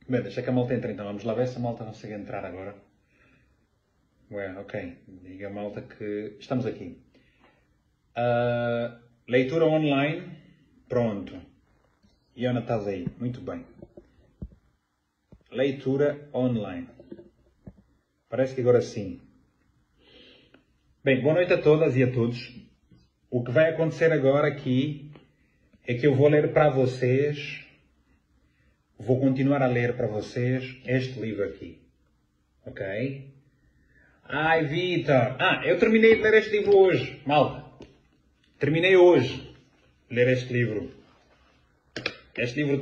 Bem, deixa que a malta entre então. Vamos lá ver se a malta consegue entrar agora. Ué, ok. Diga a malta que estamos aqui. Leitura online. Pronto. Iona, estás aí. Muito bem. Leitura online. Parece que agora sim. Bem, boa noite a todas e a todos. O que vai acontecer agora aqui é que eu vou ler para vocês, vou continuar a ler para vocês este livro aqui. Ok? Ai, Vitor! Eu terminei de ler este livro hoje, malta. Terminei hoje de ler este livro. Este livro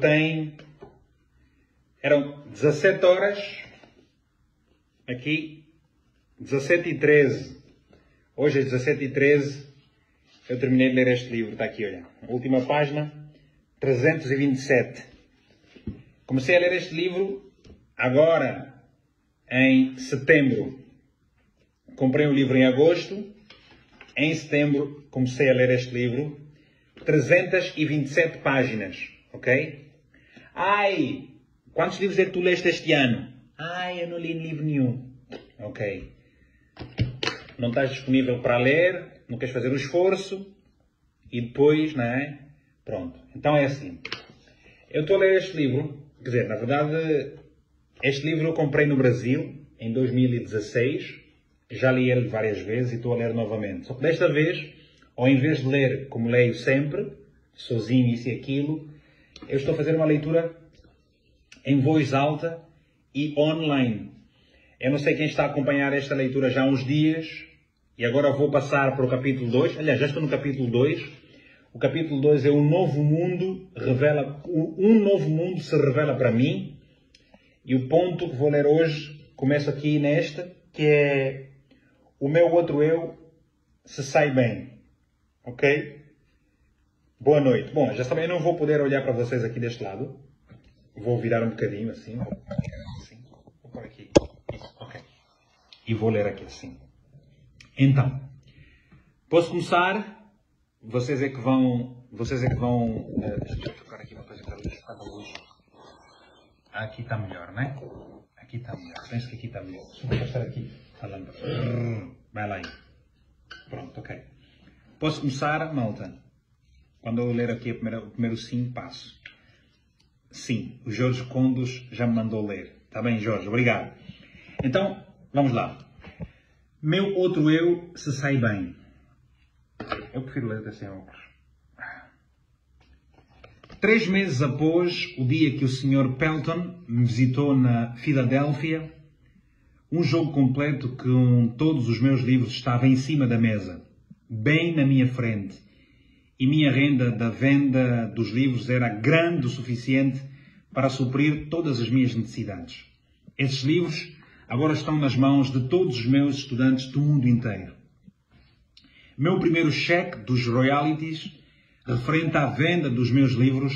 eram 17 horas, aqui, 17h13. Hoje é 17h13, eu terminei de ler este livro, está aqui, olha. A última página, 327. Comecei a ler este livro agora, em setembro. Comprei o livro em agosto. Em setembro comecei a ler este livro. 327 páginas, ok? Ai, quantos livros é que tu leste este ano? Ai, eu não li livro nenhum. Ok. Não estás disponível para ler, não queres fazer o esforço e depois, não é? Pronto. Então é assim. Eu estou a ler este livro, quer dizer, na verdade, este livro eu comprei no Brasil em 2016. Já li ele várias vezes e estou a ler novamente. Só que desta vez, ao invés de ler como leio sempre, sozinho, isso e aquilo, eu estou a fazer uma leitura em voz alta e online. Eu não sei quem está a acompanhar esta leitura já há uns dias e agora vou passar para o capítulo 2. Aliás, já estou no capítulo 2. O capítulo 2 é um novo mundo se revela para mim. E o ponto que vou ler hoje começa aqui nesta, que é: o meu outro eu se sai bem. Ok? Boa noite. Bom, já sabem, eu não vou poder olhar para vocês aqui deste lado. Vou virar um bocadinho assim. Vou por aqui. Isso, ok. E vou ler aqui assim. Então, posso começar? Vocês é que vão... deixa eu tocar aqui uma coisa para a luz. Aqui está melhor, não é? Aqui está melhor. Penso que aqui está melhor. Deixa eu passar aqui a lâmpada. Vai lá aí. Pronto, ok. Posso começar, malta? Quando eu ler aqui o primeiro sim, passo. Sim, o Jorge Condos já me mandou ler. Está bem, Jorge? Obrigado. Então, vamos lá. Meu outro eu se sai bem. Eu prefiro ler sem óculos. 3 meses após o dia que o Sr. Pelton me visitou na Filadélfia, um jogo completo com todos os meus livros estava em cima da mesa, bem na minha frente, e minha renda da venda dos livros era grande o suficiente para suprir todas as minhas necessidades. Esses livros agora estão nas mãos de todos os meus estudantes do mundo inteiro. Meu primeiro cheque dos royalties, referente à venda dos meus livros,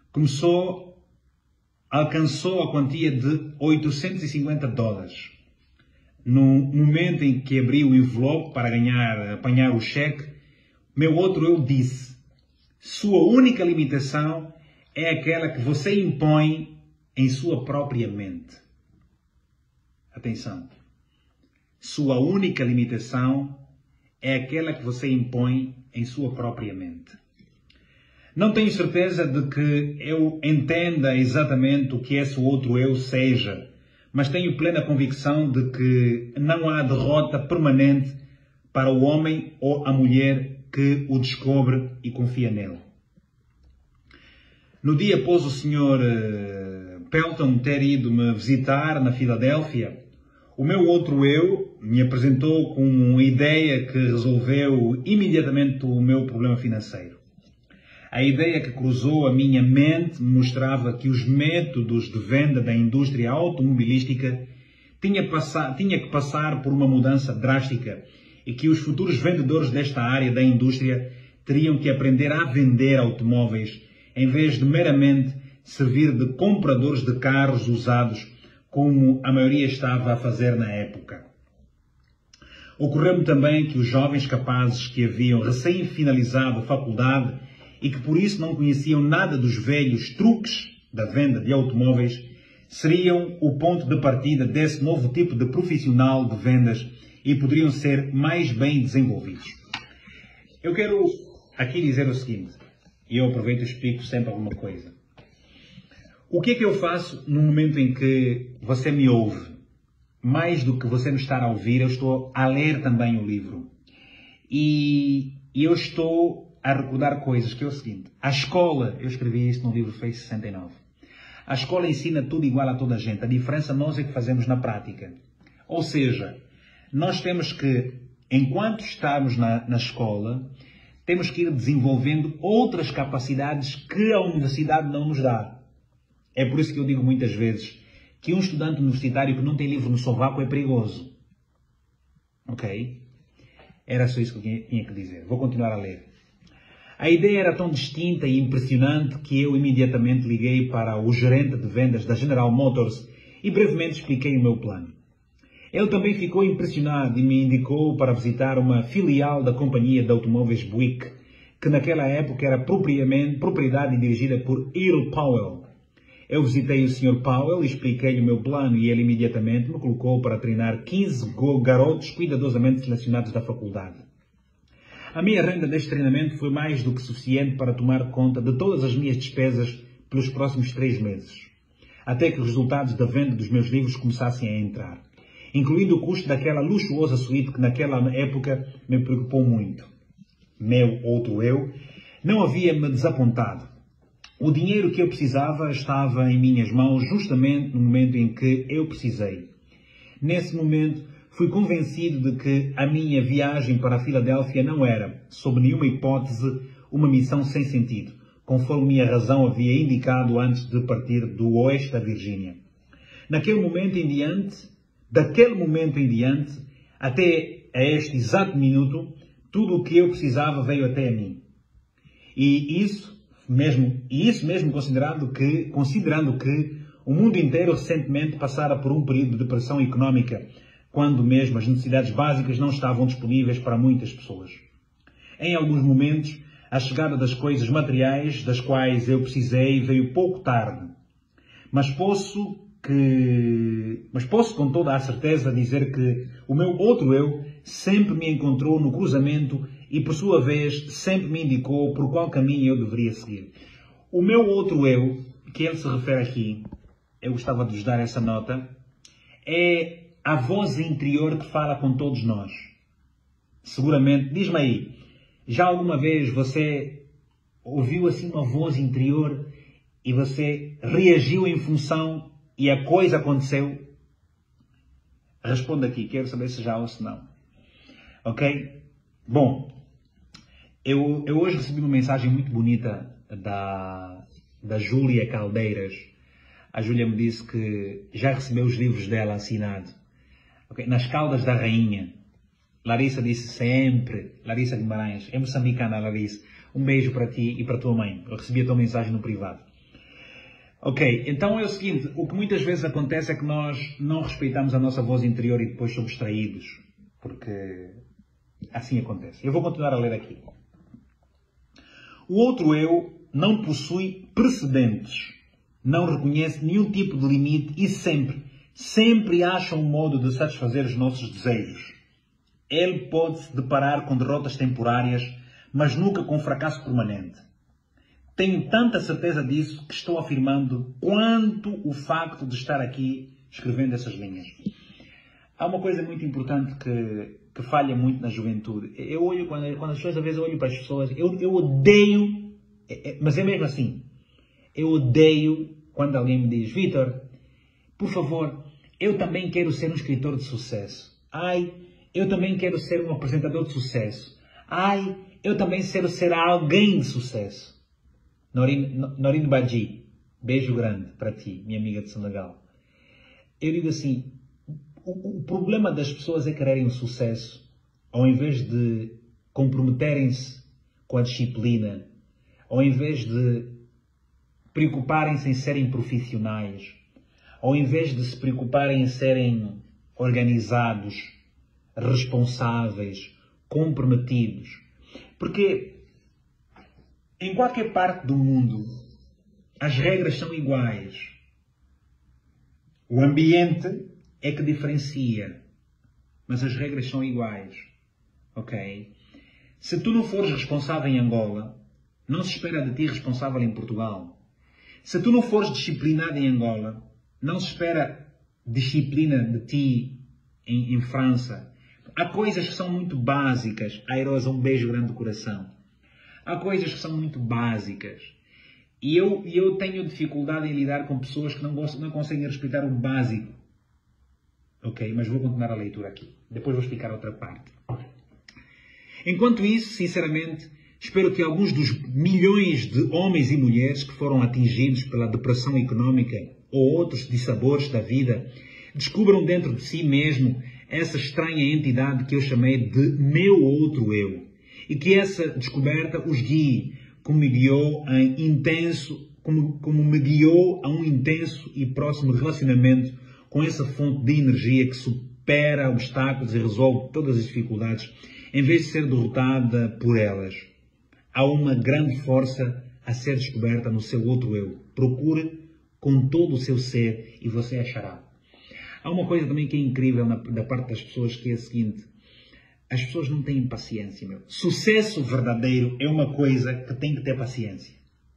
alcançou a quantia de $850. No momento em que abri o envelope para apanhar o cheque, meu outro eu disse: sua única limitação é aquela que você impõe em sua própria mente. Atenção. Sua única limitação é aquela que você impõe em sua própria mente. Não tenho certeza de que eu entenda exatamente o que esse outro eu seja, mas tenho plena convicção de que não há derrota permanente para o homem ou a mulher que o descobre e confia nele. No dia após o Sr. Pelton ter ido me visitar na Filadélfia, o meu outro eu me apresentou com uma ideia que resolveu imediatamente o meu problema financeiro. A ideia que cruzou a minha mente mostrava que os métodos de venda da indústria automobilística tinha que passar por uma mudança drástica e que os futuros vendedores desta área da indústria teriam que aprender a vender automóveis em vez de meramente servir de compradores de carros usados, como a maioria estava a fazer na época. Ocorreu-me também que os jovens capazes que haviam recém-finalizado a faculdade e que por isso não conheciam nada dos velhos truques da venda de automóveis, seriam o ponto de partida desse novo tipo de profissional de vendas e poderiam ser mais bem desenvolvidos. Eu quero aqui dizer o seguinte, e eu aproveito e explico sempre alguma coisa. O que é que eu faço no momento em que você me ouve? Mais do que você me estar a ouvir, eu estou a ler também o livro. E eu estou a recordar coisas, que é o seguinte. A escola, eu escrevi isso no livro Face 69. A escola ensina tudo igual a toda a gente. A diferença nós é que fazemos na prática. Ou seja, nós temos que, enquanto estamos na escola, temos que ir desenvolvendo outras capacidades que a universidade não nos dá. É por isso que eu digo muitas vezes que um estudante universitário que não tem livro no sovaco é perigoso. Ok? Era só isso que eu tinha que dizer. Vou continuar a ler. A ideia era tão distinta e impressionante que eu imediatamente liguei para o gerente de vendas da General Motors e brevemente expliquei o meu plano. Ele também ficou impressionado e me indicou para visitar uma filial da companhia de automóveis Buick, que naquela época era propriedade dirigida por Earl Powell. Eu visitei o Sr. Powell e expliquei-lhe o meu plano e ele imediatamente me colocou para treinar 15 garotos cuidadosamente selecionados da faculdade. A minha renda deste treinamento foi mais do que suficiente para tomar conta de todas as minhas despesas pelos próximos 3 meses, até que os resultados da venda dos meus livros começassem a entrar, incluindo o custo daquela luxuosa suíte que naquela época me preocupou muito. Meu outro eu não havia me desapontado. O dinheiro que eu precisava estava em minhas mãos justamente no momento em que eu precisei. Nesse momento, fui convencido de que a minha viagem para a Filadélfia não era, sob nenhuma hipótese, uma missão sem sentido, conforme minha razão havia indicado antes de partir do oeste da Virgínia. Daquele momento em diante, até a este exato minuto, tudo o que eu precisava veio até a mim. E isso mesmo considerando que o mundo inteiro recentemente passara por um período de depressão económica, quando mesmo as necessidades básicas não estavam disponíveis para muitas pessoas. Em alguns momentos, a chegada das coisas materiais das quais eu precisei veio pouco tarde. Mas posso com toda a certeza dizer que o meu outro eu sempre me encontrou no cruzamento e, por sua vez, sempre me indicou por qual caminho eu deveria seguir. O meu outro eu, que ele se refere aqui, eu gostava de vos dar essa nota, é a voz interior que fala com todos nós. Seguramente, diz-me aí, já alguma vez você ouviu assim uma voz interior e você reagiu em função e a coisa aconteceu? Responda aqui, quero saber se já ou se não. Ok? Bom, eu hoje recebi uma mensagem muito bonita da Júlia Caldeiras. A Júlia me disse que já recebeu os livros dela assinados. Okay? Nas Caldas da Rainha. Larissa disse sempre, Larissa Guimarães, é moçambicana, Larissa. Um beijo para ti e para a tua mãe. Eu recebi a tua mensagem no privado. Ok, então é o seguinte, o que muitas vezes acontece é que nós não respeitamos a nossa voz interior e depois somos traídos. Porque assim acontece. Eu vou continuar a ler aqui. O outro eu não possui precedentes, não reconhece nenhum tipo de limite e sempre acha um modo de satisfazer os nossos desejos. Ele pode se deparar com derrotas temporárias, mas nunca com fracasso permanente. Tenho tanta certeza disso que estou afirmando quanto o facto de estar aqui escrevendo essas linhas. Há uma coisa muito importante que falha muito na juventude. Eu olho, quando as pessoas, às vezes eu olho para as pessoas, eu odeio, mas é mesmo assim, eu odeio quando alguém me diz, Vítor, por favor, eu também quero ser um escritor de sucesso. Ai, eu também quero ser um apresentador de sucesso. Ai, eu também quero ser alguém de sucesso. Norine Badji, beijo grande para ti, minha amiga de Senegal. Eu digo assim, o problema das pessoas é quererem o sucesso, ao invés de comprometerem-se com a disciplina, ao invés de preocuparem-se em serem profissionais, ao invés de se preocuparem em serem organizados, responsáveis, comprometidos. Porque em qualquer parte do mundo as regras são iguais. O ambiente é que diferencia, mas as regras são iguais, ok? Se tu não fores responsável em Angola, não se espera de ti responsável em Portugal. Se tu não fores disciplinado em Angola, não se espera disciplina de ti em França. Há coisas que são muito básicas. Airosa, um beijo grande do coração. Há coisas que são muito básicas. E eu tenho dificuldade em lidar com pessoas que não conseguem respeitar o básico. Ok? Mas vou continuar a leitura aqui. Depois vou explicar outra parte. Enquanto isso, sinceramente, espero que alguns dos milhões de homens e mulheres que foram atingidos pela depressão económica ou outros dissabores da vida descubram dentro de si mesmo essa estranha entidade que eu chamei de meu outro eu. E que essa descoberta os guie, como me guiou a um intenso e próximo relacionamento com essa fonte de energia que supera obstáculos e resolve todas as dificuldades, em vez de ser derrotada por elas. Há uma grande força a ser descoberta no seu outro eu. Procure com todo o seu ser e você achará. Há uma coisa também que é incrível da parte das pessoas, que é a seguinte: as pessoas não têm paciência, meu. Sucesso verdadeiro é uma coisa que tem que ter paciência.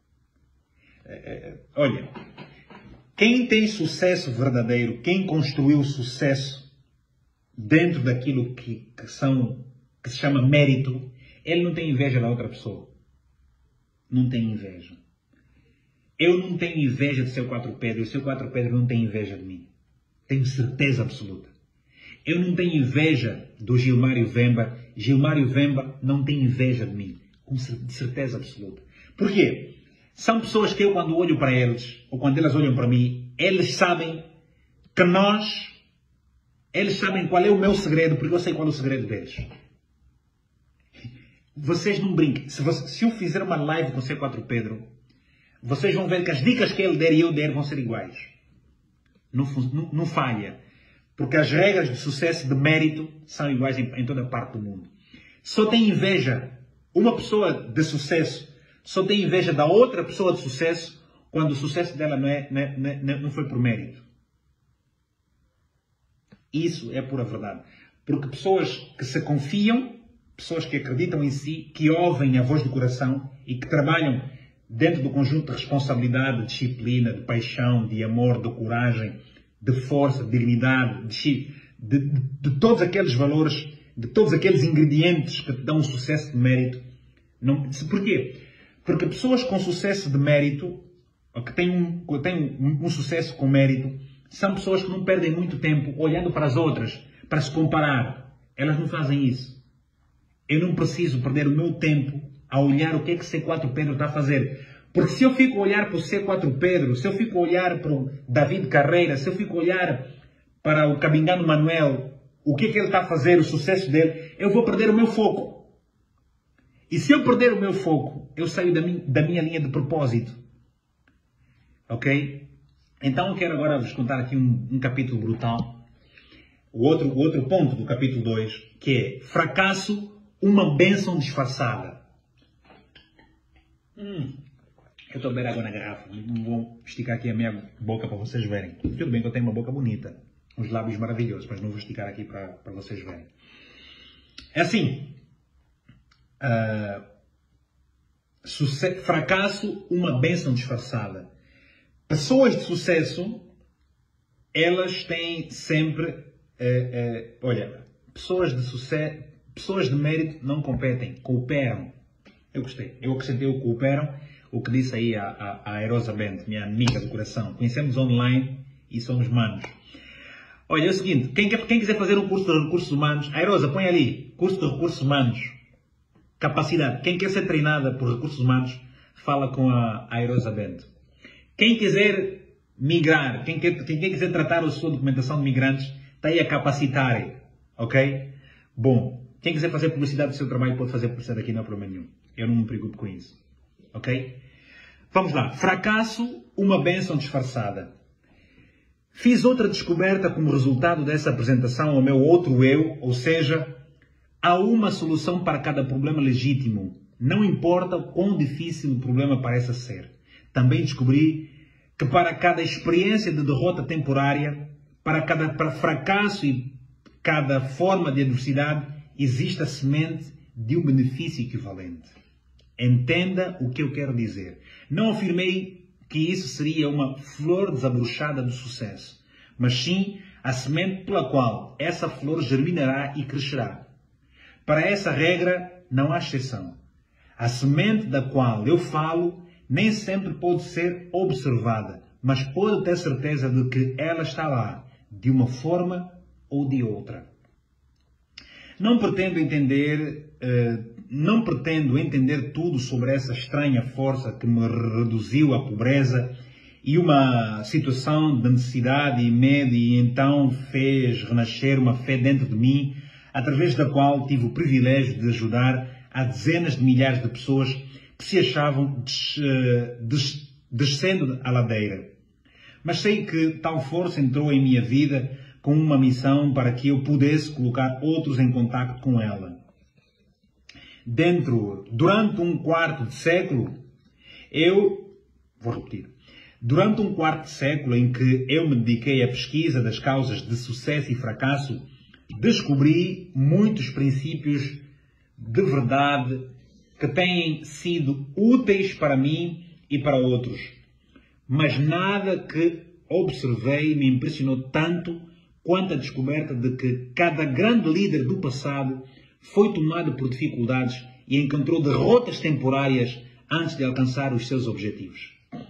Olha, quem tem sucesso verdadeiro, quem construiu sucesso dentro daquilo que se chama mérito, ele não tem inveja da outra pessoa. Não tem inveja. Eu não tenho inveja de seu Quatro Pedro, e o seu Quatro Pedro não tem inveja de mim. Tenho certeza absoluta. Eu não tenho inveja do Gilmário Vemba. Gilmário Vemba não tem inveja de mim. Com certeza absoluta. Por quê? São pessoas que eu, quando olho para eles, ou quando elas olham para mim, eles sabem que eles sabem qual é o meu segredo, porque eu sei qual é o segredo deles. Vocês não brinquem. Se eu fizer uma live com o C4 Pedro, vocês vão ver que as dicas que ele der e eu der vão ser iguais. Não falha. Porque as regras de sucesso, de mérito, são iguais em toda parte do mundo. Só tem inveja. Uma pessoa de sucesso só tem inveja da outra pessoa de sucesso quando o sucesso dela não foi por mérito. Isso é pura verdade. Porque pessoas que se confiam, pessoas que acreditam em si, que ouvem a voz do coração e que trabalham dentro do conjunto de responsabilidade, de disciplina, de paixão, de amor, de coragem, de força, de dignidade, de todos aqueles valores, de todos aqueles ingredientes que te dão um sucesso de mérito. Porquê? Porque pessoas com sucesso de mérito, ou que têm um sucesso com mérito, são pessoas que não perdem muito tempo olhando para as outras, para se comparar. Elas não fazem isso. Eu não preciso perder o meu tempo a olhar o que é que C4 Pedro está a fazer. Porque se eu fico a olhar para o C4 Pedro, se eu fico a olhar para o David Carreira, se eu fico a olhar para o Cabingano Manuel, o que é que ele está a fazer, o sucesso dele, eu vou perder o meu foco. E se eu perder o meu foco, eu saio da minha linha de propósito. Ok? Então eu quero agora vos contar aqui um capítulo brutal. O outro ponto do capítulo 2, que é fracasso, uma bênção disfarçada. Eu estou a beber água na garrafa. Não vou esticar aqui a minha boca para vocês verem. Tudo bem que eu tenho uma boca bonita. Uns lábios maravilhosos. Mas não vou esticar aqui para vocês verem. É assim. Fracasso, uma bênção disfarçada. Pessoas de sucesso, elas têm sempre... olha, pessoas de sucesso... Pessoas de mérito não competem. Cooperam. Eu gostei. Eu acrescentei o cooperam. O que disse aí a Airosa Bento, minha amiga do coração. Conhecemos online e somos manos. Olha, é o seguinte, quem quiser fazer um curso de recursos humanos, Airosa, põe ali, curso de recursos humanos, capacidade. Quem quer ser treinada por recursos humanos, fala com a Airosa Bento. Quem quiser migrar, quem quiser tratar a sua documentação de migrantes, está aí a capacitar, ok? Bom, quem quiser fazer publicidade do seu trabalho, pode fazer publicidade aqui, não há problema nenhum. Eu não me preocupo com isso. Ok? Vamos lá. Fracasso, uma bênção disfarçada. Fiz outra descoberta como resultado dessa apresentação ao meu outro eu, ou seja, há uma solução para cada problema legítimo. Não importa quão difícil o problema pareça ser. Também descobri que para cada experiência de derrota temporária, para cada fracasso e cada forma de adversidade, existe a semente de um benefício equivalente. Entenda o que eu quero dizer. Não afirmei que isso seria uma flor desabrochada de sucesso, mas sim a semente pela qual essa flor germinará e crescerá. Para essa regra não há exceção. A semente da qual eu falo nem sempre pode ser observada, mas pode ter certeza de que ela está lá, de uma forma ou de outra. Não pretendo entender tudo sobre essa estranha força que me reduziu à pobreza e uma situação de necessidade e medo, e então fez renascer uma fé dentro de mim, através da qual tive o privilégio de ajudar a dezenas de milhares de pessoas que se achavam descendo a ladeira. Mas sei que tal força entrou em minha vida com uma missão para que eu pudesse colocar outros em contato com ela. Durante um quarto de século em que eu me dediquei à pesquisa das causas de sucesso e fracasso, descobri muitos princípios de verdade que têm sido úteis para mim e para outros. Mas nada que observei me impressionou tanto quanto a descoberta de que cada grande líder do passado foi tomado por dificuldades e encontrou derrotas temporárias antes de alcançar os seus objetivos.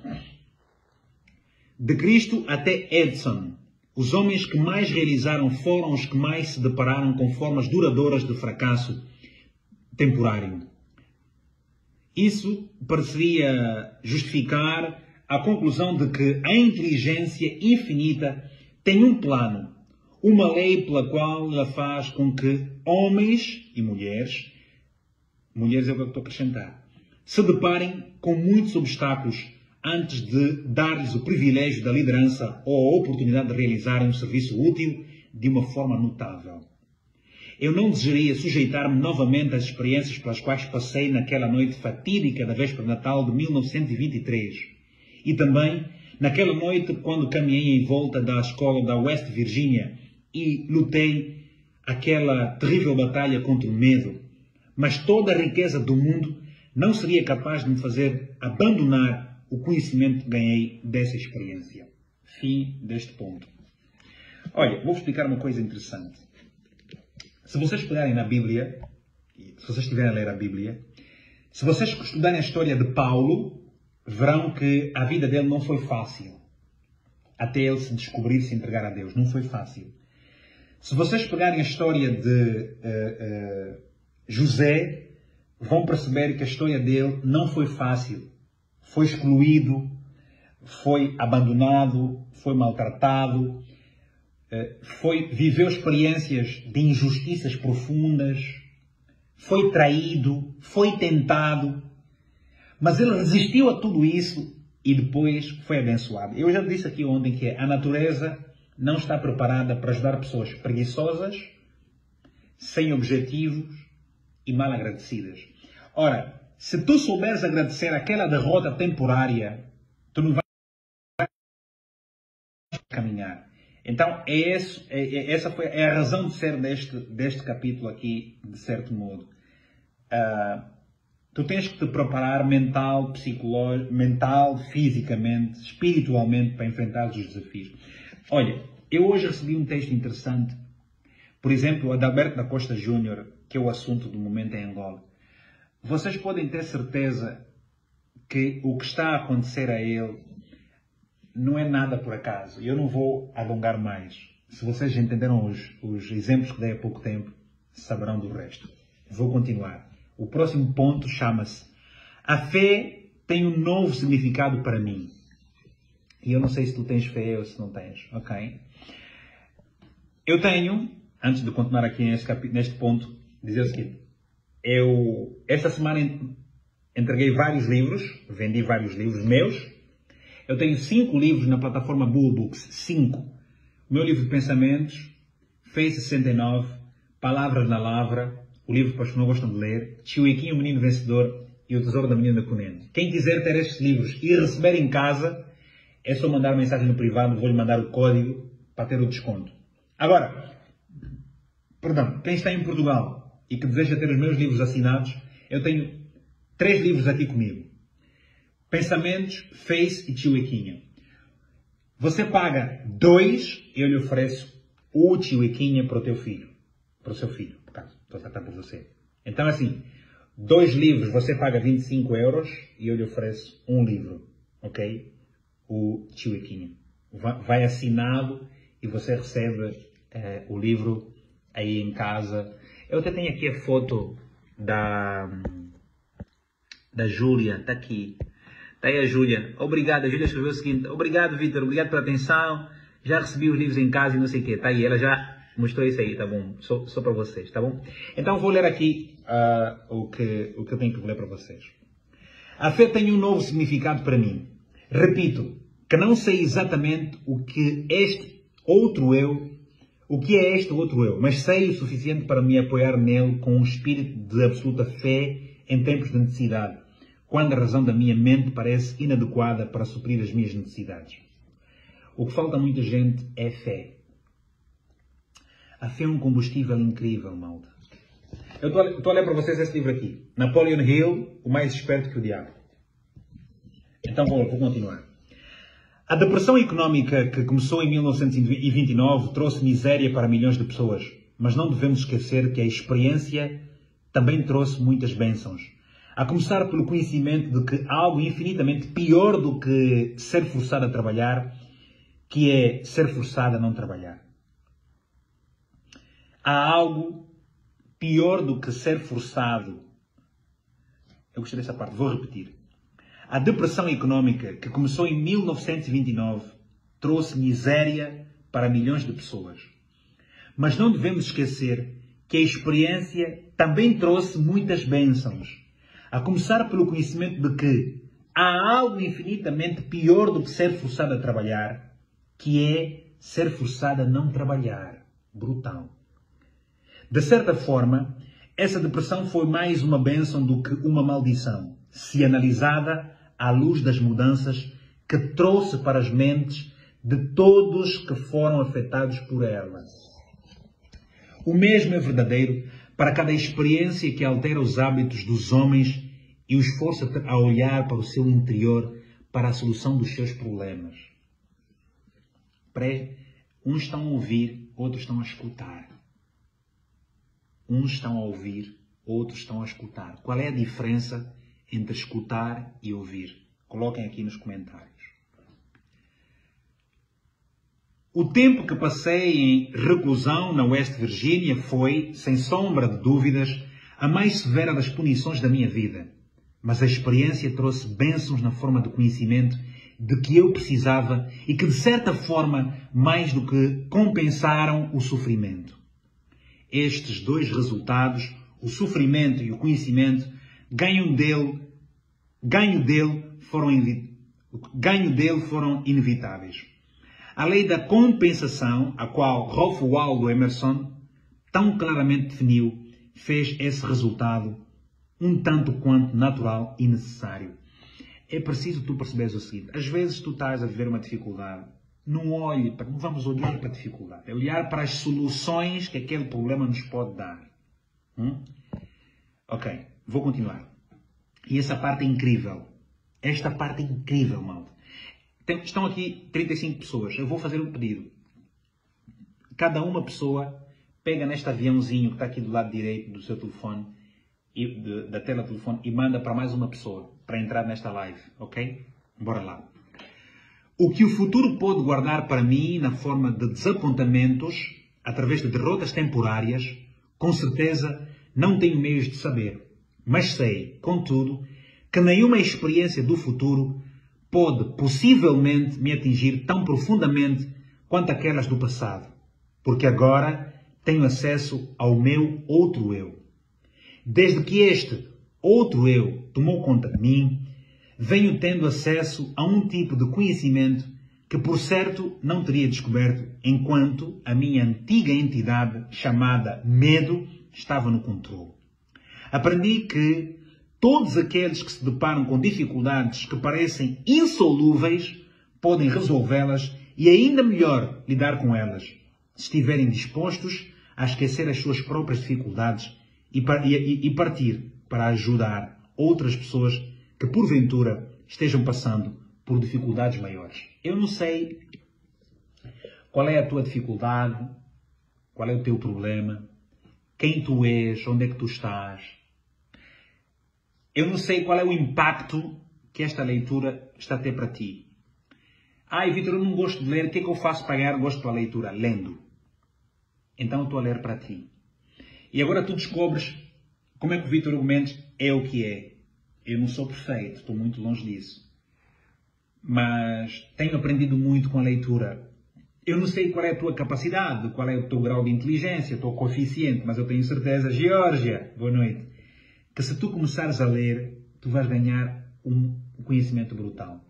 De Cristo até Edison, os homens que mais realizaram foram os que mais se depararam com formas duradouras de fracasso temporário. Isso pareceria justificar a conclusão de que a inteligência infinita tem um plano, uma lei pela qual ela faz com que homens e mulheres é o que eu estou a acrescentar, se deparem com muitos obstáculos antes de dar-lhes o privilégio da liderança ou a oportunidade de realizarem um serviço útil de uma forma notável. Eu não desejaria sujeitar-me novamente às experiências pelas quais passei naquela noite fatídica da véspera de Natal de 1923 e também naquela noite quando caminhei em volta da escola da West Virginia e lutei aquela terrível batalha contra o medo. Mas toda a riqueza do mundo não seria capaz de me fazer abandonar o conhecimento que ganhei dessa experiência. Fim deste ponto. Olha, vou explicar uma coisa interessante. Se vocês pegarem na Bíblia, se vocês estiverem a ler a Bíblia, se vocês estudarem a história de Paulo, verão que a vida dele não foi fácil. Até ele se descobrir, se entregar a Deus. Não foi fácil. Se vocês pegarem a história de José, vão perceber que a história dele não foi fácil. Foi excluído, foi abandonado, foi maltratado, viveu experiências de injustiças profundas, foi traído, foi tentado, mas ele resistiu a tudo isso e depois foi abençoado. Eu já disse aqui ontem que a natureza não está preparada para ajudar pessoas preguiçosas, sem objetivos e mal agradecidas. Ora, se tu souberes agradecer aquela derrota temporária, tu não vais caminhar. Então, essa foi a razão de ser deste capítulo aqui, de certo modo. Tu tens que te preparar mental, fisicamente, espiritualmente, para enfrentar os desafios. Olha, eu hoje recebi um texto interessante. Por exemplo, o Adalberto da Costa Júnior, que é o assunto do momento em Angola. Vocês podem ter certeza que o que está a acontecer a ele não é nada por acaso. Eu não vou alongar mais. Se vocês entenderam os exemplos que dei há pouco tempo, saberão do resto. Vou continuar. O próximo ponto chama-se: a fé tem um novo significado para mim. E eu não sei se tu tens fé ou se não tens, ok? Eu tenho, antes de continuar aqui neste ponto, dizer o seguinte. Esta semana entreguei vários livros, vendi vários livros meus. Eu tenho 5 livros na plataforma Bullbooks, 5. O meu livro de pensamentos, Fé 69, Palavras na Lavra, o livro para os que não gostam de ler, Chiuiquinho, o Menino Vencedor e O Tesouro da Menina Cunene. Quem quiser ter estes livros e receber em casa, é só mandar mensagem no privado, vou-lhe mandar o código para ter o desconto. Agora, perdão, quem está em Portugal e que deseja ter os meus livros assinados, eu tenho 3 livros aqui comigo. Pensamentos, Face e Chihuequinha. Você paga 2, eu lhe ofereço o Chihuequinha para o teu filho. Para o seu filho, por caso. Estou a tratar por você. Então, assim, 2 livros você paga 25 euros e eu lhe ofereço um livro. Ok? O Chihuequinha. Vai assinado e você recebe o livro aí em casa. Eu até tenho aqui a foto da Júlia. Está aqui. Está aí a Júlia. Obrigado. A Júlia escreveu o seguinte. Obrigado, Vitor. Obrigado pela atenção. Já recebi os livros em casa e não sei o quê. Está aí. Ela já mostrou isso aí. Tá bom? Só para vocês. Tá bom? Então vou ler aqui o que eu tenho que ler para vocês. A fé tem um novo significado para mim. Repito, que não sei exatamente o que é este outro eu, mas sei o suficiente para me apoiar nele com um espírito de absoluta fé em tempos de necessidade, quando a razão da minha mente parece inadequada para suprir as minhas necessidades. O que falta a muita gente é fé. A fé é um combustível incrível, malta. Eu estou a ler para vocês esse livro aqui. Napoleon Hill, O Mais Esperto que o Diabo. Então vou continuar. A depressão económica que começou em 1929 trouxe miséria para milhões de pessoas. Mas não devemos esquecer que a experiência também trouxe muitas bênçãos. A começar pelo conhecimento de que há algo infinitamente pior do que ser forçado a trabalhar, que é ser forçado a não trabalhar. Há algo pior do que ser forçado. Eu gostei dessa parte, vou repetir. A depressão económica que começou em 1929 trouxe miséria para milhões de pessoas. Mas não devemos esquecer que a experiência também trouxe muitas bênçãos. A começar pelo conhecimento de que há algo infinitamente pior do que ser forçado a trabalhar, que é ser forçado a não trabalhar. Brutal. De certa forma, essa depressão foi mais uma bênção do que uma maldição, se analisada à luz das mudanças que trouxe para as mentes de todos que foram afetados por ela. O mesmo é verdadeiro para cada experiência que altera os hábitos dos homens e os força a olhar para o seu interior para a solução dos seus problemas. Uns estão a ouvir, outros estão a escutar. Uns estão a ouvir, outros estão a escutar. Qual é a diferença entre escutar e ouvir? Coloquem aqui nos comentários. O tempo que passei em reclusão na West Virginia foi, sem sombra de dúvidas, a mais severa das punições da minha vida. Mas a experiência trouxe bênçãos na forma de conhecimento de que eu precisava e que, de certa forma, mais do que compensaram o sofrimento. Estes 2 resultados, o sofrimento e o conhecimento, ganho dele foram inevitáveis. A lei da compensação, a qual Ralph Waldo Emerson tão claramente definiu, fez esse resultado um tanto quanto natural e necessário. É preciso tu perceberes o seguinte: às vezes tu estás a viver uma dificuldade, não vamos olhar para a dificuldade, é olhar para as soluções que aquele problema nos pode dar. Ok, vou continuar. E essa parte é incrível. Esta parte é incrível, malta. Estão aqui 35 pessoas. Eu vou fazer um pedido. Cada uma pessoa pega neste aviãozinho que está aqui do lado direito do seu telefone, da tela do telefone, e manda para mais uma pessoa para entrar nesta live. Ok? Bora lá. O que o futuro pode guardar para mim na forma de desapontamentos, através de derrotas temporárias, com certeza não tenho meios de saber. Mas sei, contudo, que nenhuma experiência do futuro pode possivelmente me atingir tão profundamente quanto aquelas do passado, porque agora tenho acesso ao meu outro eu. Desde que este outro eu tomou conta de mim, venho tendo acesso a um tipo de conhecimento que, por certo, não teria descoberto enquanto a minha antiga entidade, chamada medo, estava no controle. Aprendi que todos aqueles que se deparam com dificuldades que parecem insolúveis podem resolvê-las e ainda melhor lidar com elas, se estiverem dispostos a esquecer as suas próprias dificuldades e partir para ajudar outras pessoas que porventura estejam passando por dificuldades maiores. Eu não sei qual é a tua dificuldade, qual é o teu problema, quem tu és, onde é que tu estás. Eu não sei qual é o impacto que esta leitura está a ter para ti. Ai, Vitor, eu não gosto de ler, o que é que eu faço para ganhar gosto pela leitura? Lendo. Então eu estou a ler para ti. E agora tu descobres como é que o Vitor Hugo Mendes é o que é. Eu não sou perfeito, estou muito longe disso. Mas tenho aprendido muito com a leitura. Eu não sei qual é a tua capacidade, qual é o teu grau de inteligência, o teu coeficiente, mas eu tenho certeza, Geórgia, boa noite, que se tu começares a ler, tu vais ganhar um conhecimento brutal.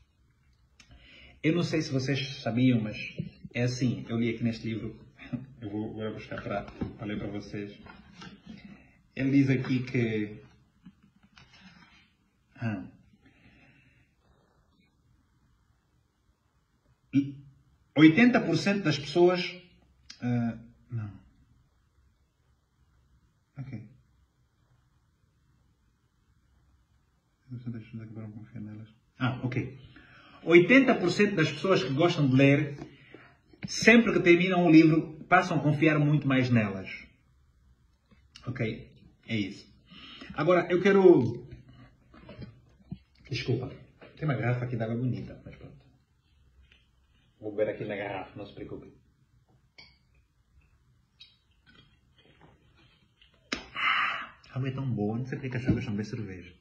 Eu não sei se vocês sabiam, mas é assim, eu li aqui neste livro, eu vou buscar para ler para vocês. Ele diz aqui que 80% das pessoas... não. Ok. Ok. 80% das pessoas que gostam de ler, sempre que terminam o livro, passam a confiar muito mais nelas. Ok? É isso. Agora, eu quero... Desculpa. Tem uma garrafa aqui de água bonita, mas pronto. Vou beber aqui na garrafa, não se preocupe. A água é tão boa, não sei porque as águas são bem cerveja.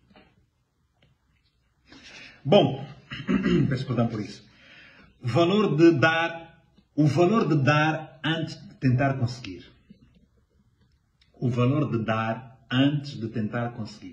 Bom, peço perdão por isso. O valor de dar antes de tentar conseguir. O valor de dar antes de tentar conseguir.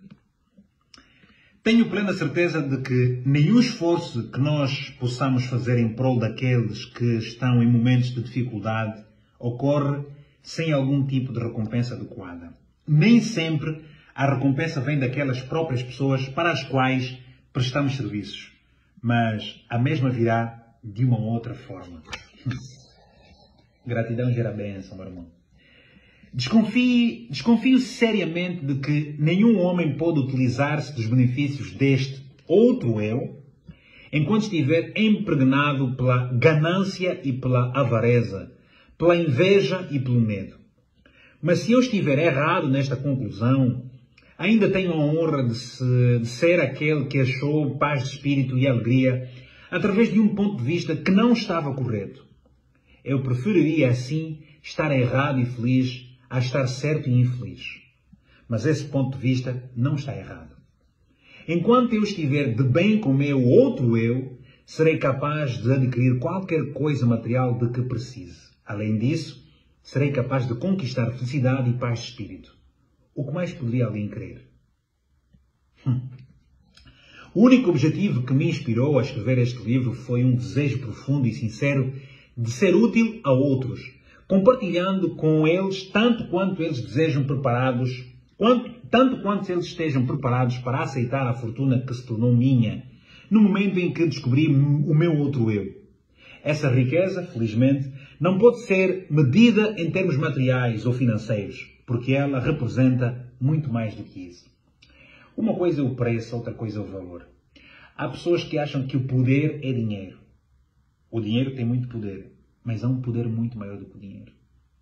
Tenho plena certeza de que nenhum esforço que nós possamos fazer em prol daqueles que estão em momentos de dificuldade ocorre sem algum tipo de recompensa adequada. Nem sempre a recompensa vem daquelas próprias pessoas para as quais prestamos serviços, mas a mesma virá de uma outra forma. Gratidão gera bênção, meu irmão. Desconfio seriamente de que nenhum homem pode utilizar-se dos benefícios deste outro eu enquanto estiver impregnado pela ganância e pela avareza, pela inveja e pelo medo. Mas se eu estiver errado nesta conclusão, ainda tenho a honra de ser aquele que achou paz de espírito e alegria através de um ponto de vista que não estava correto. Eu preferiria assim estar errado e feliz a estar certo e infeliz. Mas esse ponto de vista não está errado. Enquanto eu estiver de bem com o meu outro eu, serei capaz de adquirir qualquer coisa material de que precise. Além disso, serei capaz de conquistar felicidade e paz de espírito. O que mais poderia alguém querer? O único objetivo que me inspirou a escrever este livro foi um desejo profundo e sincero de ser útil a outros, compartilhando com eles tanto quanto eles estejam preparados para aceitar a fortuna que se tornou minha, no momento em que descobri o meu outro eu. Essa riqueza, felizmente, não pode ser medida em termos materiais ou financeiros, porque ela representa muito mais do que isso. Uma coisa é o preço, outra coisa é o valor. Há pessoas que acham que o poder é dinheiro. O dinheiro tem muito poder, mas há um poder muito maior do que o dinheiro.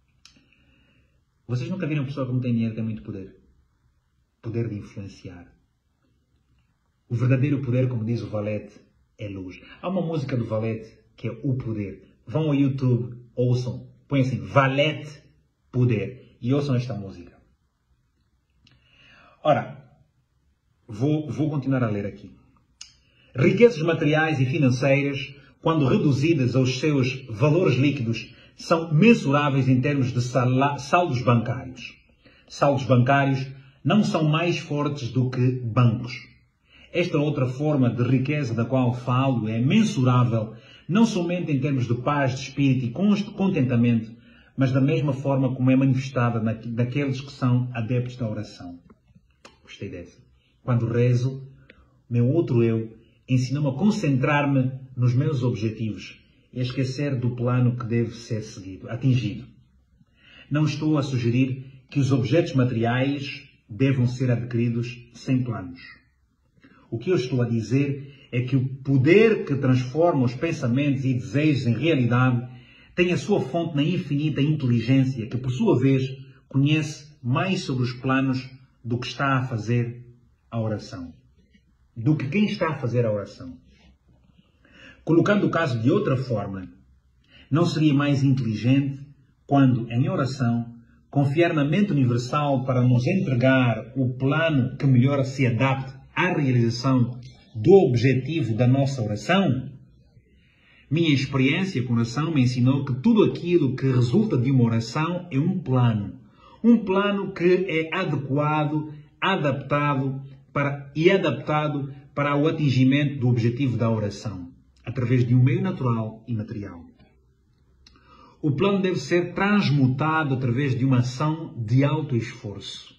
Vocês nunca viram uma pessoa que não tem dinheiro tem muito poder? Poder de influenciar. O verdadeiro poder, como diz o Valete, é luz. Há uma música do Valete que é O Poder. Vão ao YouTube, ouçam, põem assim, Valete Poder, e ouçam esta música. Ora, vou continuar a ler aqui. Riquezas materiais e financeiras, quando reduzidas aos seus valores líquidos, são mensuráveis em termos de saldos bancários. Saldos bancários não são mais fortes do que bancos. Esta outra forma de riqueza da qual falo é mensurável não somente em termos de paz de espírito e contentamento, mas da mesma forma como é manifestada daqueles que são adeptos da oração. Gostei dessa. Quando rezo, meu outro eu ensinou-me a concentrar-me nos meus objetivos e a esquecer do plano que deve ser seguido, atingido. Não estou a sugerir que os objetos materiais devam ser adquiridos sem planos. O que eu estou a dizer é que o poder que transforma os pensamentos e desejos em realidade tem a sua fonte na infinita inteligência que, por sua vez, conhece mais sobre os planos do que está a fazer a oração. Do que quem está a fazer a oração. Colocando o caso de outra forma, não seria mais inteligente quando, em oração, confiar na mente universal para nos entregar o plano que melhor se adapte à realização do objetivo da nossa oração? Minha experiência com oração me ensinou que tudo aquilo que resulta de uma oração é um plano. Um plano que é adequado, adaptado para o atingimento do objetivo da oração, através de um meio natural e material. O plano deve ser transmutado através de uma ação de autoesforço.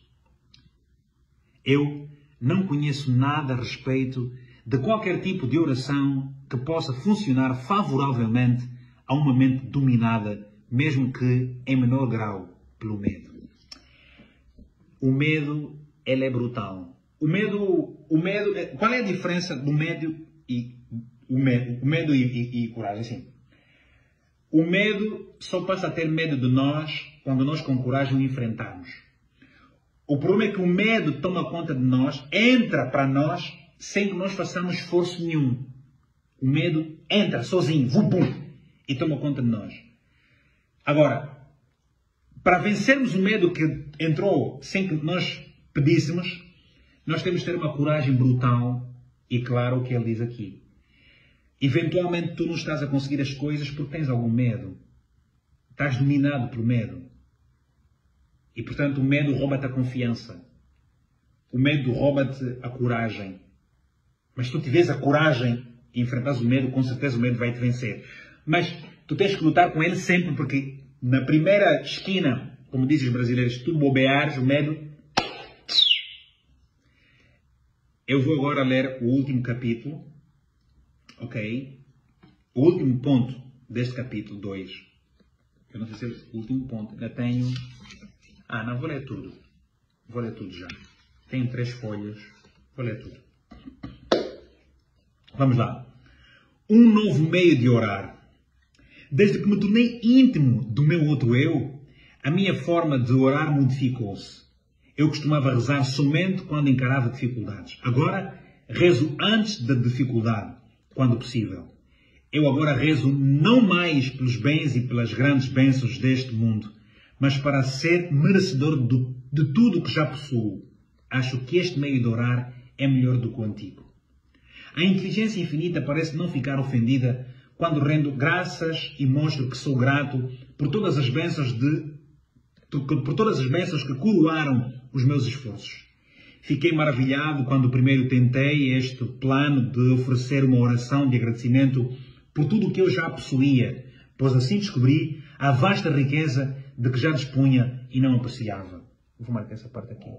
Eu não conheço nada a respeito de qualquer tipo de oração que possa funcionar favoravelmente a uma mente dominada, mesmo que em menor grau, pelo medo. O medo, ele é brutal. Qual é a diferença do medo e coragem? Assim, o medo só passa a ter medo de nós quando nós com coragem o enfrentamos. O problema é que o medo toma conta de nós, entra para nós, sem que nós façamos esforço nenhum. O medo entra sozinho, e toma conta de nós. Agora, para vencermos o medo que entrou sem que nós pedíssemos, nós temos de ter uma coragem brutal e claro o que ele diz aqui. Eventualmente tu não estás a conseguir as coisas porque tens algum medo. Estás dominado pelo medo. E portanto o medo rouba-te a confiança. O medo rouba-te a coragem. Mas se tu tiveres a coragem e enfrentares o medo, com certeza o medo vai te vencer. Mas tu tens que lutar com ele sempre, porque na primeira esquina, como dizem os brasileiros, se tu bobeares, o medo... Eu vou agora ler o último capítulo, ok? O último ponto deste capítulo 2. Eu não sei se é o último ponto, ainda tenho... não, vou ler tudo. Vou ler tudo já. Tenho 3 folhas, vou ler tudo. Vamos lá. Um novo meio de orar. Desde que me tornei íntimo do meu outro eu, a minha forma de orar modificou-se. Eu costumava rezar somente quando encarava dificuldades. Agora, rezo antes da dificuldade, quando possível. Eu agora rezo não mais pelos bens e pelas grandes bênçãos deste mundo, mas para ser merecedor de tudo o que já possuo. Acho que este meio de orar é melhor do que o antigo. A inteligência infinita parece não ficar ofendida quando rendo graças e mostro que sou grato por todas as bênçãos que coroaram os meus esforços. Fiquei maravilhado quando primeiro tentei este plano de oferecer uma oração de agradecimento por tudo o que eu já possuía, pois assim descobri a vasta riqueza de que já dispunha e não apreciava. Vou marcar essa parte aqui.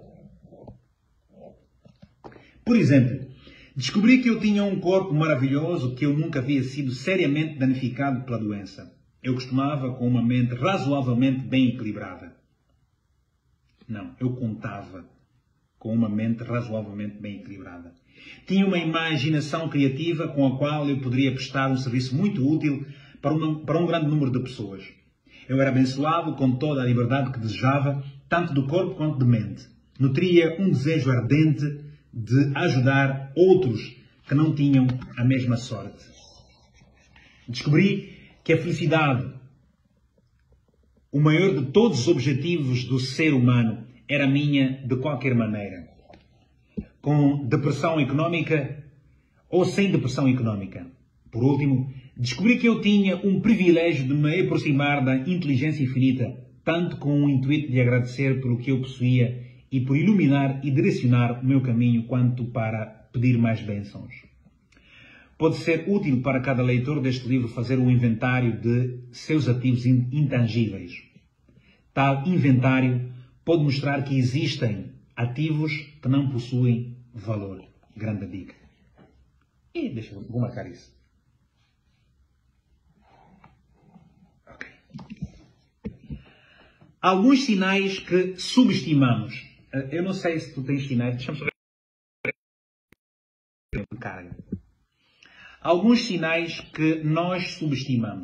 Por exemplo, descobri que eu tinha um corpo maravilhoso, que eu nunca havia sido seriamente danificado pela doença. Eu costumava com uma mente razoavelmente bem equilibrada. Não, eu contava com uma mente razoavelmente bem equilibrada. Tinha uma imaginação criativa com a qual eu poderia prestar um serviço muito útil para um grande número de pessoas. Eu era abençoado com toda a liberdade que desejava, tanto do corpo quanto de mente. Nutria um desejo ardente de ajudar outros que não tinham a mesma sorte. Descobri que a felicidade, o maior de todos os objetivos do ser humano, era minha de qualquer maneira. Com depressão económica ou sem depressão económica. Por último, descobri que eu tinha um privilégio de me aproximar da inteligência infinita, tanto com o intuito de agradecer pelo que eu possuía e por iluminar e direcionar o meu caminho, quanto para pedir mais bênçãos. Pode ser útil para cada leitor deste livro fazer um inventário de seus ativos intangíveis. Tal inventário pode mostrar que existem ativos que não possuem valor. Grande dica. Vou marcar isso. Ok. Alguns sinais que subestimamos. Eu não sei se tu tens sinais. Deixa-me só ver. Carga. Alguns sinais que nós subestimamos.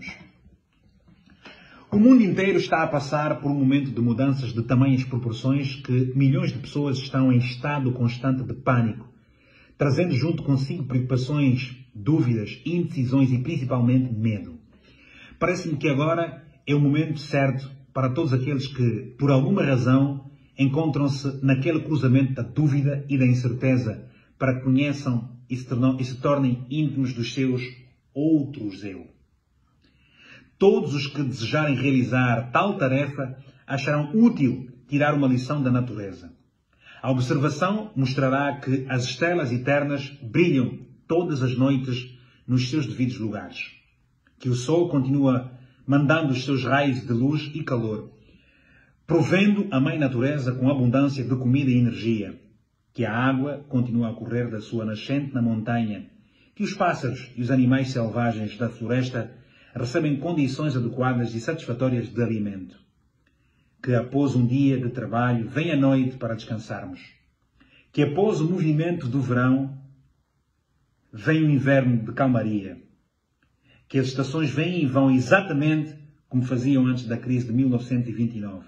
O mundo inteiro está a passar por um momento de mudanças de tamanhas proporções que milhões de pessoas estão em estado constante de pânico, trazendo junto consigo preocupações, dúvidas, indecisões e principalmente medo. Parece-me que agora é o momento certo para todos aqueles que, por alguma razão, encontram-se naquele cruzamento da dúvida e da incerteza para que conheçam e se tornem íntimos dos seus outros eu. Todos os que desejarem realizar tal tarefa acharão útil tirar uma lição da natureza. A observação mostrará que as estrelas eternas brilham todas as noites nos seus devidos lugares, que o sol continua mandando os seus raios de luz e calor, provendo a mãe natureza com abundância de comida e energia, que a água continua a correr da sua nascente na montanha, que os pássaros e os animais selvagens da floresta recebem condições adequadas e satisfatórias de alimento, que após um dia de trabalho vem a noite para descansarmos, que após o movimento do verão vem o inverno de calmaria, que as estações vêm e vão exatamente como faziam antes da crise de 1929.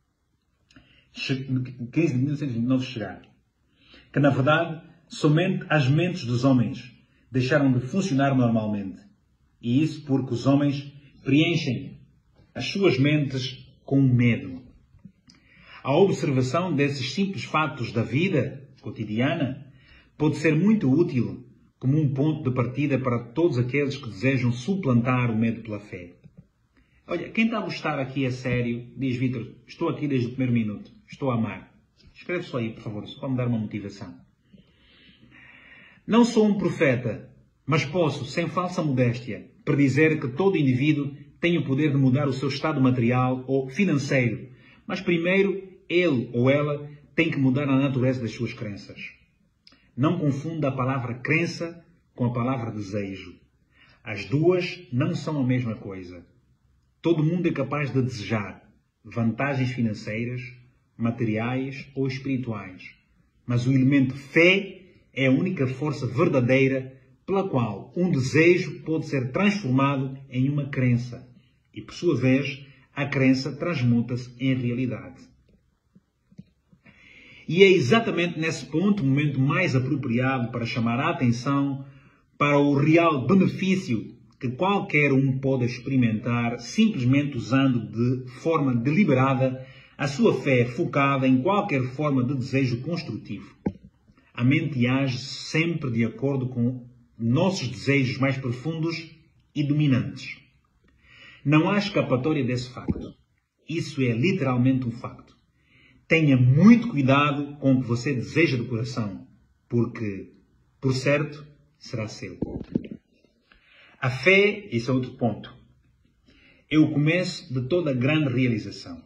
Crise de 1929 chegar. Que, na verdade, somente as mentes dos homens deixaram de funcionar normalmente. E isso porque os homens preenchem as suas mentes com medo. A observação desses simples fatos da vida cotidiana pode ser muito útil como um ponto de partida para todos aqueles que desejam suplantar o medo pela fé. Olha, quem está a gostar aqui a sério, diz Vítor, estou aqui desde o primeiro minuto, estou a amar. Escreve só aí, por favor, só para me dar uma motivação. Não sou um profeta, mas posso, sem falsa modéstia, predizer que todo indivíduo tem o poder de mudar o seu estado material ou financeiro, mas primeiro ele ou ela tem que mudar a natureza das suas crenças. Não confunda a palavra crença com a palavra desejo. As duas não são a mesma coisa. Todo mundo é capaz de desejar vantagens financeiras, materiais ou espirituais, mas o elemento fé é a única força verdadeira pela qual um desejo pode ser transformado em uma crença e, por sua vez, a crença transmuta-se em realidade. E é exatamente nesse ponto o momento mais apropriado para chamar a atenção para o real benefício que qualquer um pode experimentar simplesmente usando de forma deliberada a sua fé focada em qualquer forma de desejo construtivo. A mente age sempre de acordo com nossos desejos mais profundos e dominantes. Não há escapatória desse facto. Isso é literalmente um facto. Tenha muito cuidado com o que você deseja do coração, porque, por certo, será seu. A fé, esse é outro ponto, é o começo de toda grande realização.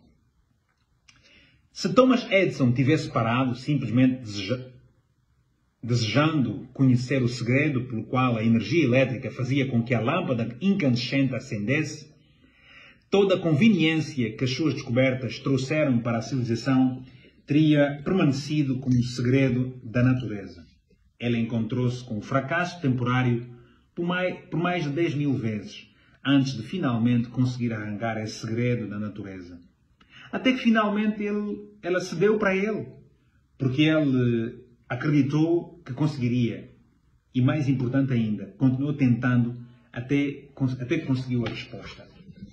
Se Thomas Edison tivesse parado simplesmente desejando conhecer o segredo pelo qual a energia elétrica fazia com que a lâmpada incandescente acendesse, toda a conveniência que as suas descobertas trouxeram para a civilização teria permanecido como segredo da natureza. Ela encontrou-se com o fracasso temporário por mais de 10.000 vezes, antes de finalmente conseguir arrancar esse segredo da natureza. Até que finalmente ela cedeu para ele, porque ele acreditou que conseguiria. E mais importante ainda, continuou tentando até que conseguiu a resposta.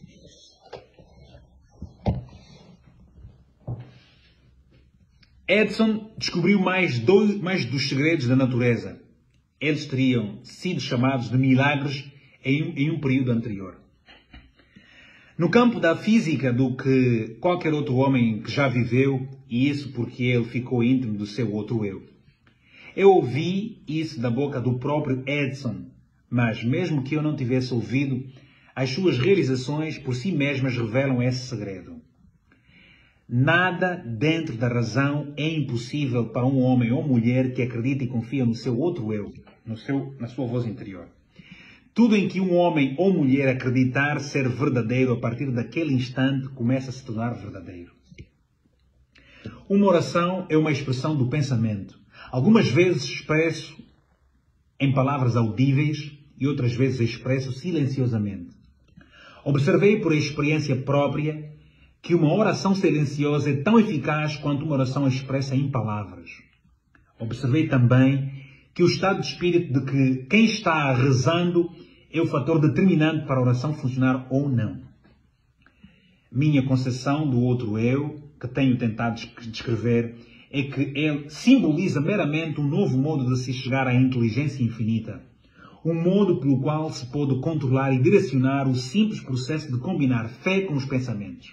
Edison descobriu mais dos segredos da natureza. Eles teriam sido chamados de milagres em um período anterior. No campo da física do que qualquer outro homem que já viveu, e isso porque ele ficou íntimo do seu outro eu. Eu ouvi isso da boca do próprio Edison, mas mesmo que eu não tivesse ouvido, as suas realizações por si mesmas revelam esse segredo. Nada dentro da razão é impossível para um homem ou mulher que acredita e confia no seu outro eu. na sua voz interior. Tudo em que um homem ou mulher acreditar ser verdadeiro, a partir daquele instante, começa a se tornar verdadeiro. Uma oração é uma expressão do pensamento. Algumas vezes expresso em palavras audíveis e outras vezes expresso silenciosamente. Observei por experiência própria que uma oração silenciosa é tão eficaz quanto uma oração expressa em palavras. Observei também que o estado de espírito de que quem está rezando é o fator determinante para a oração funcionar ou não. Minha concepção do outro eu, que tenho tentado descrever, é que ele simboliza meramente um novo modo de se chegar à inteligência infinita. Um modo pelo qual se pode controlar e direcionar o simples processo de combinar fé com os pensamentos.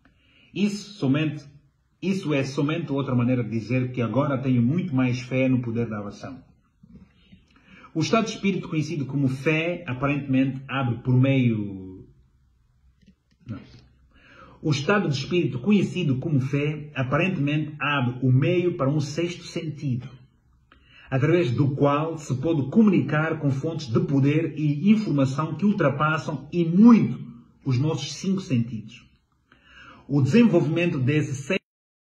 Isso é somente outra maneira de dizer que agora tenho muito mais fé no poder da oração. O estado de espírito conhecido como fé, aparentemente, abre por meio... Não. O estado de espírito conhecido como fé, aparentemente, abre o meio para um sexto sentido, através do qual se pode comunicar com fontes de poder e informação que ultrapassam e muito os nossos 5 sentidos. O desenvolvimento desse sexto...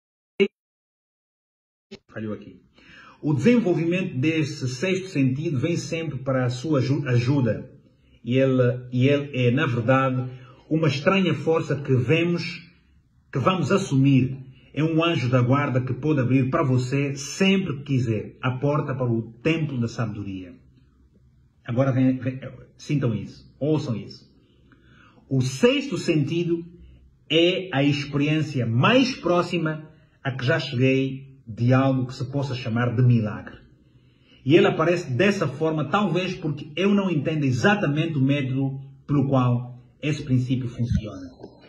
Falhou aqui. O desenvolvimento desse sexto sentido vem sempre para a sua ajuda. E ele é, na verdade, uma estranha força que vamos assumir. É um anjo da guarda que pode abrir para você, sempre que quiser, a porta para o templo da sabedoria. Agora sintam isso, ouçam isso. O sexto sentido é a experiência mais próxima a que já cheguei de algo que se possa chamar de milagre. E ele aparece dessa forma, talvez porque eu não entendo exatamente o método pelo qual esse princípio funciona.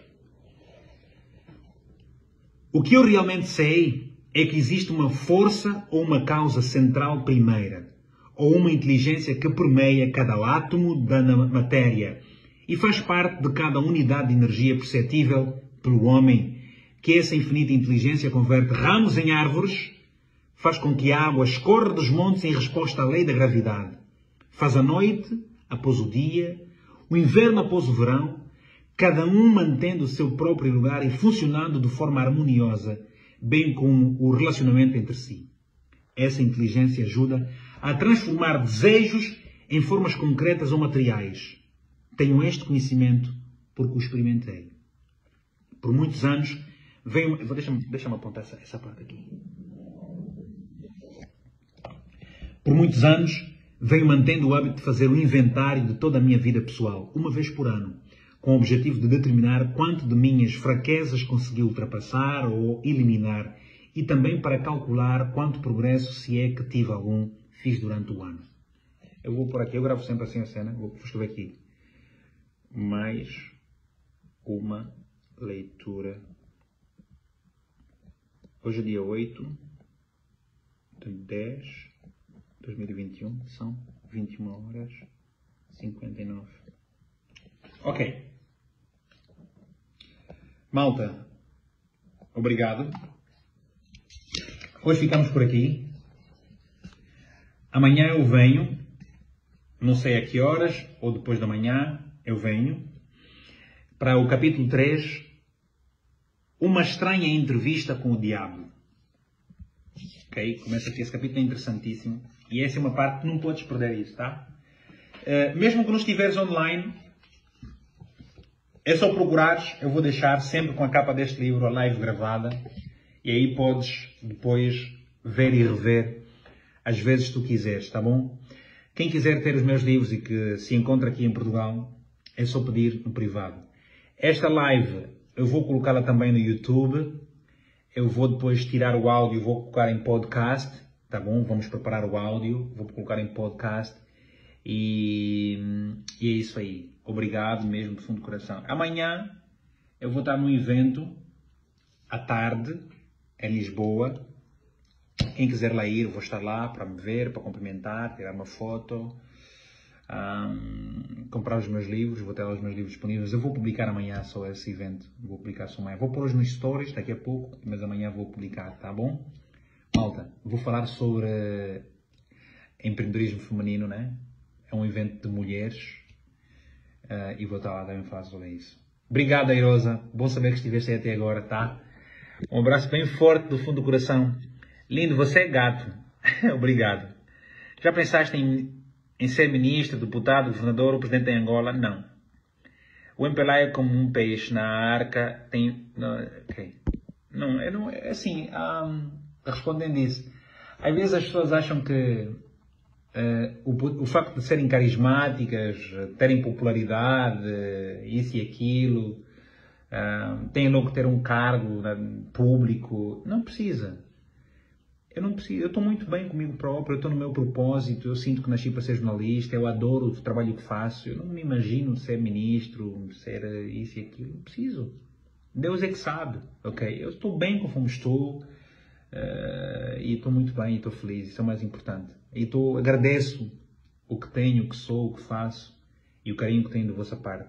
O que eu realmente sei é que existe uma força ou uma causa central primeira, ou uma inteligência que permeia cada átomo da matéria e faz parte de cada unidade de energia perceptível pelo homem, que essa infinita inteligência converte ramos em árvores, faz com que a água escorra dos montes em resposta à lei da gravidade, faz a noite após o dia, o inverno após o verão, cada um mantendo o seu próprio lugar e funcionando de forma harmoniosa, bem como o relacionamento entre si. Essa inteligência ajuda a transformar desejos em formas concretas ou materiais. Tenho este conhecimento porque o experimentei. Por muitos anos, deixa-me apontar essa parte aqui. Por muitos anos, venho mantendo o hábito de fazer um inventário de toda a minha vida pessoal, uma vez por ano, com o objetivo de determinar quanto de minhas fraquezas consegui ultrapassar ou eliminar e também para calcular quanto progresso, se é que tive algum, fiz durante o ano. Eu vou por aqui, eu gravo sempre assim a cena, vou escrever aqui. Mais uma leitura. Hoje é dia 8 de 10 de 2021, são 21 horas 59. Ok. Malta, obrigado. Hoje ficamos por aqui. Amanhã eu venho, não sei a que horas, ou depois da manhã, eu venho, para o capítulo 3, uma estranha entrevista com o diabo. Ok? Começa aqui, esse capítulo é interessantíssimo. E essa é uma parte que não podes perder isso, tá? Mesmo que não estiveres online, é só procurares, eu vou deixar sempre com a capa deste livro a live gravada. E aí podes depois ver e rever às vezes tu quiseres, tá bom? Quem quiser ter os meus livros e que se encontra aqui em Portugal, é só pedir no privado. Esta live eu vou colocá-la também no YouTube. Eu vou depois tirar o áudio e vou colocar em podcast, tá bom? Vamos preparar o áudio, vou colocar em podcast. E é isso aí. Obrigado mesmo, de fundo do coração. Amanhã eu vou estar num evento à tarde, em Lisboa. Quem quiser lá ir, eu vou estar lá para me ver, para cumprimentar, tirar uma foto, comprar os meus livros, vou ter lá os meus livros disponíveis. Eu vou publicar amanhã só esse evento, vou publicar só amanhã. Vou pôr hoje nos stories, daqui a pouco, mas amanhã vou publicar, tá bom? Malta, vou falar sobre empreendedorismo feminino, né? É um evento de mulheres e vou estar lá também falar sobre isso. Obrigado, Airosa. Bom saber que estiveste aí até agora, tá? Um abraço bem forte do fundo do coração. Lindo, você é gato. Obrigado. Já pensaste em ser ministro, deputado, governador ou presidente em Angola? Não. O MPLA é como um peixe na arca. Tem... Não, okay. Não, é assim, respondendo isso. Às vezes as pessoas acham que o facto de serem carismáticas, terem popularidade, isso e aquilo, têm logo que ter um cargo público. Não precisa. Eu não preciso. Eu estou muito bem comigo próprio, eu estou no meu propósito, eu sinto que nasci para ser jornalista, eu adoro o trabalho que faço, eu não me imagino ser ministro, ser isso e aquilo. Não preciso. Deus é que sabe, ok? Eu estou bem conforme estou e estou muito bem e estou feliz, isso é o mais importante. E agradeço o que tenho, o que sou, o que faço e o carinho que tenho da vossa parte.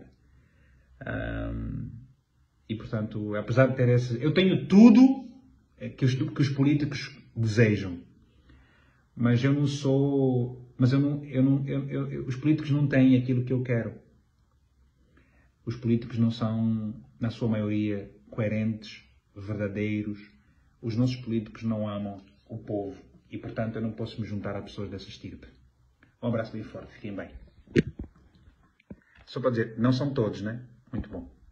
E portanto, apesar de ter esse... Eu tenho tudo que os políticos desejam, mas eu não sou... Mas os políticos não têm aquilo que eu quero. Os políticos não são, na sua maioria, coerentes, verdadeiros. Os nossos políticos não amam o povo e, portanto, eu não posso me juntar a pessoas dessa estirpe. Um abraço bem forte, fiquem bem. Só para dizer, não são todos, né? Muito bom.